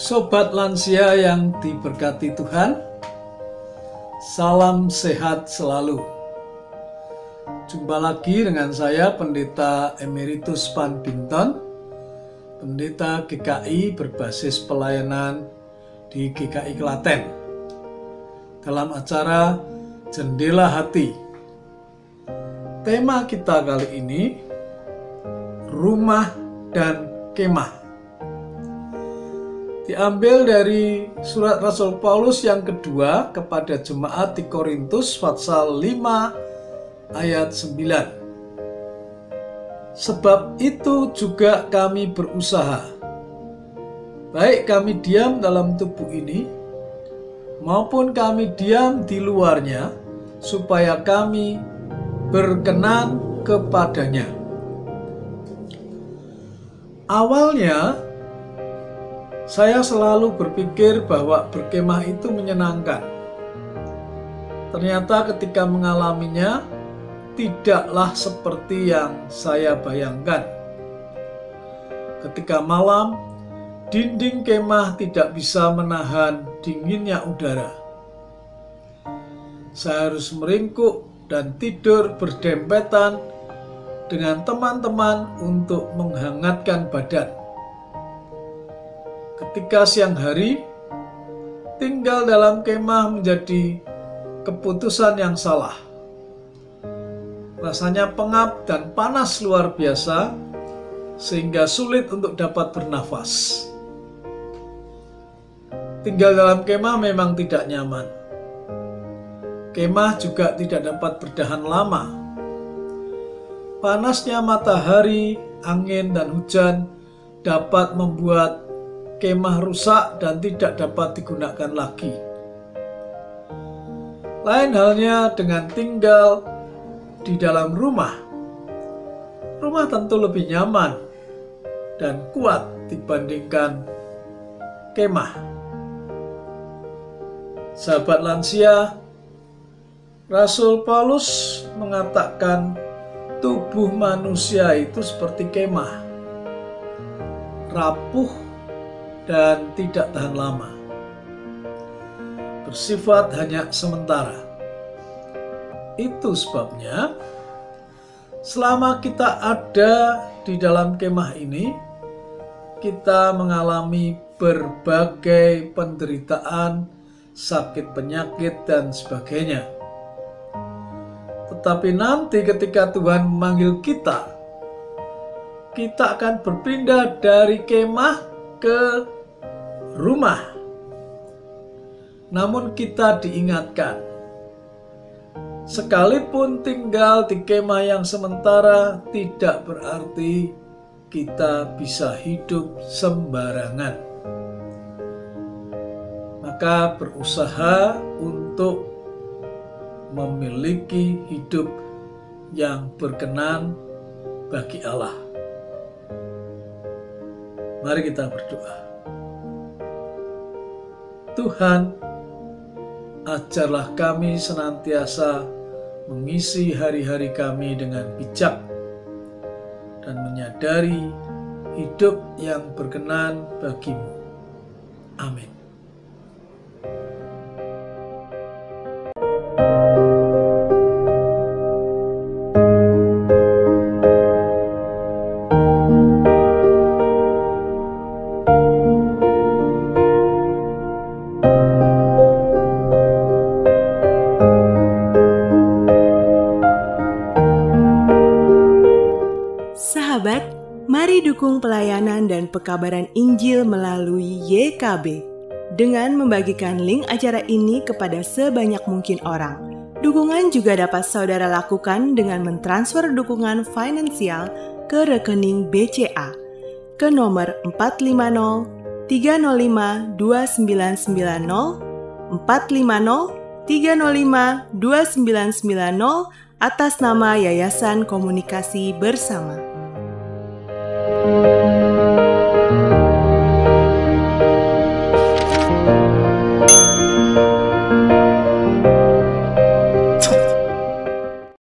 Sobat lansia yang diberkati Tuhan, salam sehat selalu. Jumpa lagi dengan saya Pendeta Emeritus Pan Binton, Pendeta GKI berbasis pelayanan di GKI Klaten, dalam acara Jendela Hati. Tema kita kali ini, rumah dan kemah. Diambil dari surat Rasul Paulus yang kedua kepada jemaat di Korintus pasal 5 ayat 9. Sebab itu juga kami berusaha, baik kami diam dalam tubuh ini, maupun kami diam di luarnya, supaya kami berkenan kepadanya. Awalnya, saya selalu berpikir bahwa berkemah itu menyenangkan. Ternyata ketika mengalaminya, tidaklah seperti yang saya bayangkan. Ketika malam, dinding kemah tidak bisa menahan dinginnya udara. Saya harus meringkuk dan tidur berdempetan dengan teman-teman untuk menghangatkan badan. Ketika siang hari, tinggal dalam kemah menjadi keputusan yang salah. Rasanya pengap dan panas luar biasa, sehingga sulit untuk dapat bernafas. Tinggal dalam kemah memang tidak nyaman. Kemah juga tidak dapat bertahan lama. Panasnya matahari, angin, dan hujan dapat membuat kemah rusak dan tidak dapat digunakan lagi. Lain halnya dengan tinggal di dalam rumah. Rumah tentu lebih nyaman dan kuat dibandingkan kemah. Sahabat lansia, Rasul Paulus mengatakan tubuh manusia itu seperti kemah, rapuh dan tidak tahan lama, bersifat hanya sementara. Itu sebabnya selama kita ada di dalam kemah ini, kita mengalami berbagai penderitaan, sakit penyakit, dan sebagainya. Tetapi nanti ketika Tuhan memanggil kita akan berpindah dari kemah ke rumah. Namun kita diingatkan, sekalipun tinggal di kemah yang sementara, tidak berarti kita bisa hidup sembarangan. Maka berusaha untuk memiliki hidup yang berkenan bagi Allah. Mari kita berdoa. Tuhan, ajarlah kami senantiasa mengisi hari-hari kami dengan bijak dan menyadari hidup yang berkenan bagi-Mu. Amin. Sahabat, mari dukung pelayanan dan pekabaran Injil melalui YKB dengan membagikan link acara ini kepada sebanyak mungkin orang. Dukungan juga dapat saudara lakukan dengan mentransfer dukungan finansial ke rekening BCA ke nomor 450 305 2990 450 305 2990 atas nama Yayasan Komunikasi Bersama.